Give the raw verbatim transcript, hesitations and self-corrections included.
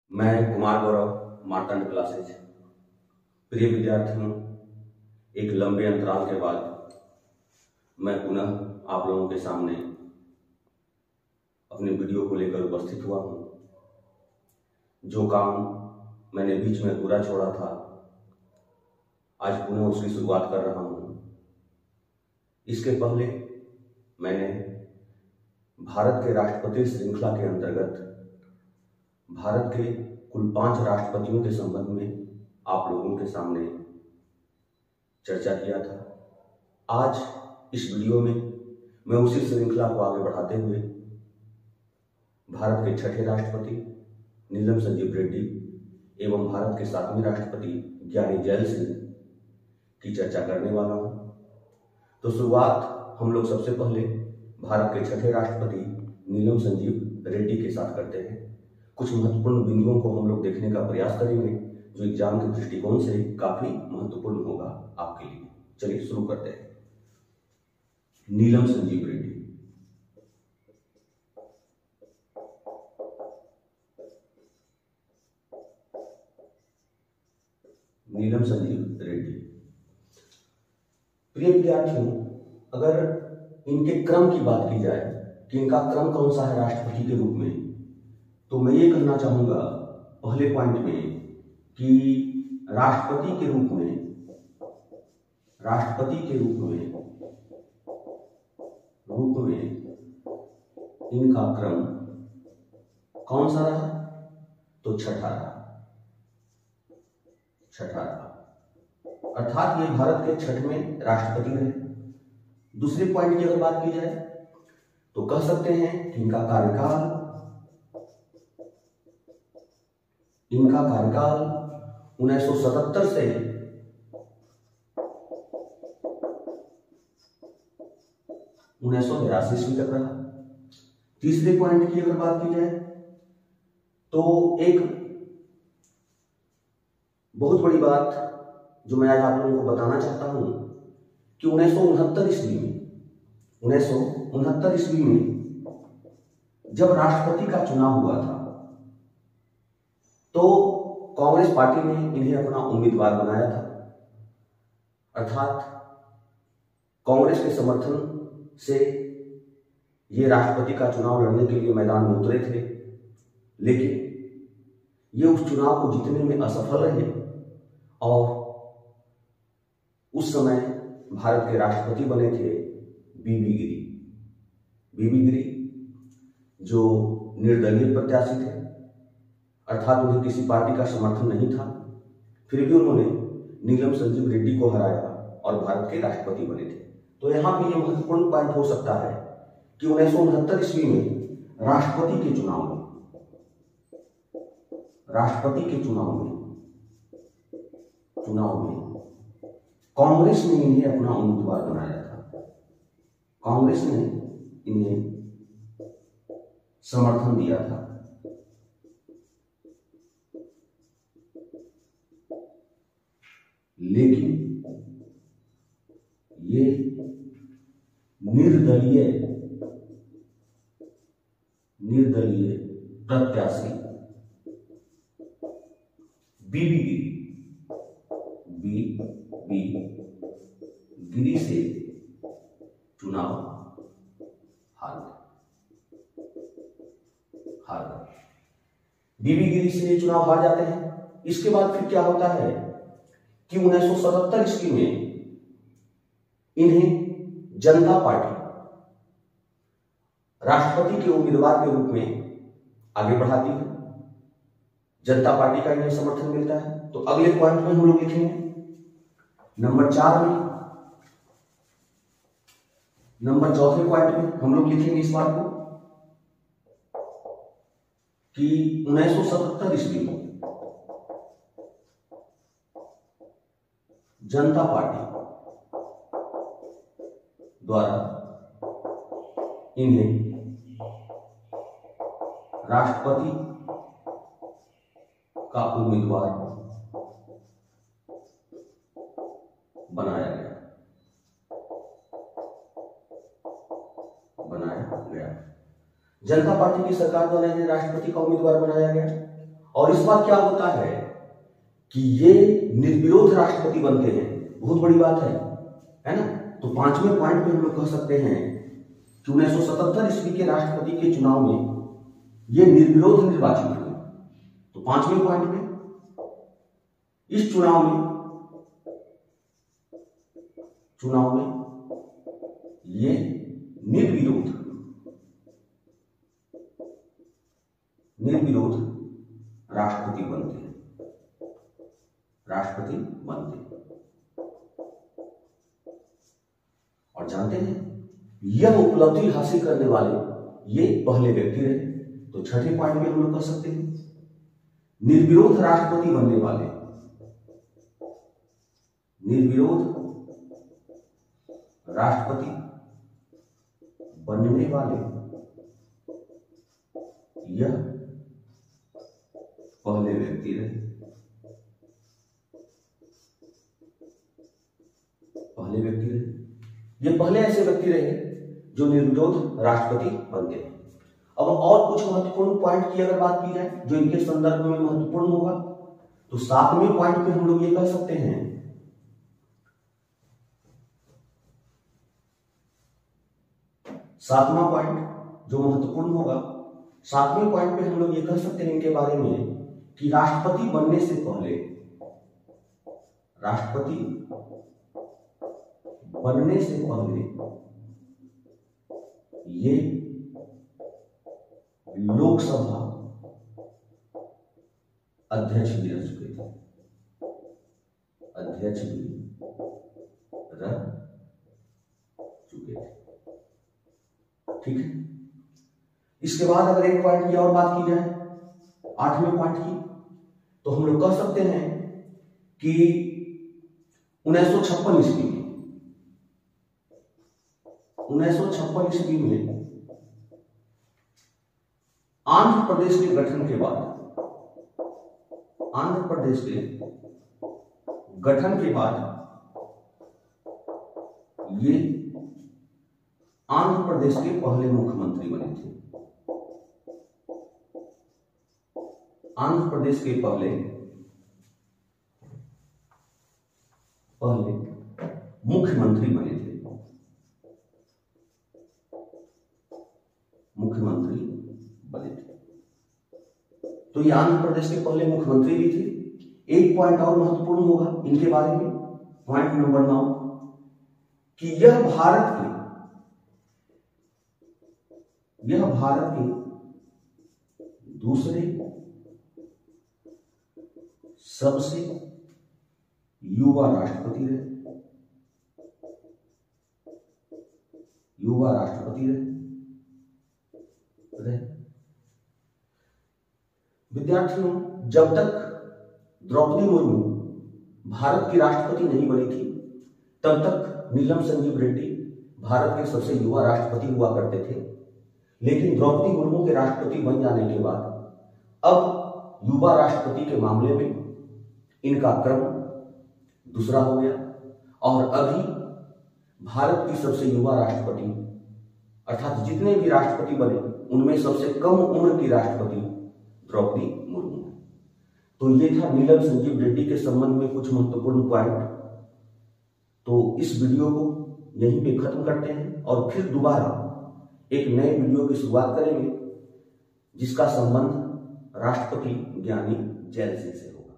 मैं कुमार गौरव मार्तंड क्लासेज। प्रिय विद्यार्थियों, एक लंबे अंतराल के बाद मैं पुनः आप लोगों के सामने अपने वीडियो को लेकर उपस्थित हुआ हूँ। जो काम मैंने बीच में पूरा छोड़ा था, आज पुनः उसकी शुरुआत कर रहा हूँ। इसके पहले मैंने भारत के राष्ट्रपति श्रृंखला के अंतर्गत भारत के कुल पांच राष्ट्रपतियों के संबंध में आप लोगों के सामने चर्चा किया था। आज इस वीडियो में मैं उसी श्रृंखला को आगे बढ़ाते हुए भारत के छठे राष्ट्रपति नीलम संजीव रेड्डी एवं भारत के सातवें राष्ट्रपति ज्ञानी जैल सिंह की चर्चा करने वाला हूं। तो शुरुआत हम लोग सबसे पहले भारत के छठे राष्ट्रपति नीलम संजीव रेड्डी के साथ करते हैं। कुछ महत्वपूर्ण बिंदुओं को हम लोग देखने का प्रयास करेंगे जो एग्जाम के दृष्टिकोण से काफी महत्वपूर्ण होगा आपके लिए। चलिए शुरू करते हैं। नीलम संजीव रेड्डी। नीलम संजीव रेड्डी। प्रिय विद्यार्थियों, अगर इनके क्रम की बात की जाए कि इनका क्रम कौन सा है राष्ट्रपति के रूप में, तो मैं ये कहना चाहूंगा पहले पॉइंट में कि राष्ट्रपति के रूप में राष्ट्रपति के रूप में रूप में इनका क्रम कौन सा रहा? तो छठा रहा छठा रहा अर्थात ये भारत के छठवें राष्ट्रपति रहे। दूसरे पॉइंट की अगर बात की जाए तो कह सकते हैं कि इनका कार्यकाल इनका कार्यकाल उन्नीस सौ सतहत्तर से उन्नीस सौ बिरासी ईस्वी तक रहा। तीसरे पॉइंट की अगर बात की जाए तो एक बहुत बड़ी बात जो मैं आज आप लोगों को बताना चाहता हूं कि उन्नीस सौ उनहत्तर ईस्वी में उन्नीस सौ उनहत्तर ईस्वी में जब राष्ट्रपति का चुनाव हुआ था तो कांग्रेस पार्टी ने इन्हें अपना उम्मीदवार बनाया था। अर्थात कांग्रेस के समर्थन से ये राष्ट्रपति का चुनाव लड़ने के लिए मैदान में उतरे थे, लेकिन ये उस चुनाव को जीतने में असफल रहे और उस समय भारत के राष्ट्रपति बने थे बीबी गिरी। बीबी गिरी जो निर्दलीय प्रत्याशी थे, अर्थात उन्हें किसी पार्टी का समर्थन नहीं था, फिर भी उन्होंने नीलम संजीव रेड्डी को हराया और भारत के राष्ट्रपति बने थे। तो यहां भी यह महत्वपूर्ण पॉइंट हो सकता है कि उन्नीस सौ उनहत्तर ईस्वी में राष्ट्रपति के चुनाव में राष्ट्रपति के चुनाव में चुनाव में कांग्रेस ने इन्हें अपना उम्मीदवार बनाया था। कांग्रेस ने इन्हें समर्थन दिया था। लेकिन ये निर्दलीय निर्दलीय प्रत्याशी बीबी गिरी बीबी गिरी से चुनाव हार गए हार गए बीबी गिरी से चुनाव हार जाते हैं। इसके बाद फिर क्या होता है कि उन्नीस सौ सतहत्तर ईस्वी में इन्हें जनता पार्टी राष्ट्रपति के उम्मीदवार के रूप में आगे बढ़ाती है। जनता पार्टी का इन्हें समर्थन मिलता है। तो अगले पॉइंट में हम लोग लिखेंगे नंबर चार में नंबर चौथे पॉइंट में हम लोग लिखेंगे इस बात को कि उन्नीस सौ सतहत्तर ईस्वी में जनता पार्टी द्वारा इन्हें राष्ट्रपति का उम्मीदवार बनाया गया बनाया गया जनता पार्टी की सरकार द्वारा इन्हें राष्ट्रपति का उम्मीदवार बनाया गया और इस बार क्या होता है कि ये निर्विरोध राष्ट्रपति बनते हैं। बहुत बड़ी बात है है ना। तो पांचवें पॉइंट पे हम लोग कह सकते हैं कि उन्नीस सौ सतहत्तर ईस्वी के राष्ट्रपति के चुनाव में ये निर्विरोध निर्वाचित हुए। तो पांचवें पॉइंट में इस चुनाव में चुनाव में ये निर्विरोध निर्विरोध राष्ट्रपति बनते हैं राष्ट्रपति बनते हैं और जानते हैं यह उपलब्धि हासिल करने वाले ये पहले व्यक्ति रहे। तो छठे पॉइंट में हम लोग कह सकते हैं निर्विरोध राष्ट्रपति बनने वाले निर्विरोध राष्ट्रपति बनने वाले यह पहले व्यक्ति रहे पहले व्यक्ति रहे ये पहले ऐसे व्यक्ति रहे जो निर्विरोध राष्ट्रपति बनते हैं। अब और कुछ महत्वपूर्ण पॉइंट की अगर बात की जाए जो इनके संदर्भ में महत्वपूर्ण होगा तो सातवें पॉइंट पे हम लोग ये कह सकते हैं सातवां पॉइंट जो महत्वपूर्ण होगा सातवें पॉइंट पे हम लोग ये कह सकते हैं इनके बारे में कि राष्ट्रपति बनने से पहले राष्ट्रपति बनने से पहले ये लोकसभा अध्यक्ष भी रह चुके थे अध्यक्ष भी रह चुके थे। ठीक है। इसके बाद अगर एक पॉइंट की और बात की जाए आठवें पॉइंट की तो हम लोग कह सकते हैं कि उन्नीस सौ छप्पन ईस्वी में उन्नीस सौ छप्पन ईस्वी में आंध्र प्रदेश के गठन के बाद आंध्र प्रदेश के गठन के बाद ये आंध्र प्रदेश के पहले मुख्यमंत्री बने थे आंध्र प्रदेश के पहले पहले मुख्यमंत्री बने थे मुख्यमंत्री बने थे तो ये आंध्र प्रदेश के पहले मुख्यमंत्री भी थे। एक पॉइंट और महत्वपूर्ण होगा इनके बारे में पॉइंट नंबर नौ कि यह भारत के यह भारत के दूसरे सबसे युवा राष्ट्रपति रहे युवा राष्ट्रपति रहे रहे विद्यार्थियों जब तक द्रौपदी मुर्मू भारत की राष्ट्रपति नहीं बनी थी तब तक नीलम संजीव रेड्डी भारत के सबसे युवा राष्ट्रपति हुआ करते थे। लेकिन द्रौपदी मुर्मू के राष्ट्रपति बन जाने के बाद अब युवा राष्ट्रपति के मामले में इनका क्रम दूसरा हो गया और अभी भारत की सबसे युवा राष्ट्रपति अर्थात जितने भी राष्ट्रपति बने उनमें सबसे कम उम्र की राष्ट्रपति द्रौपदी मुर्मू है। तो ये था नीलम संजीव रेड्डी के संबंध में कुछ महत्वपूर्ण पॉइंट। तो इस वीडियो को यहीं पे खत्म करते हैं और फिर दोबारा एक नए वीडियो की शुरुआत करेंगे जिसका संबंध राष्ट्रपति ज्ञानी जैल सिंह से होगा।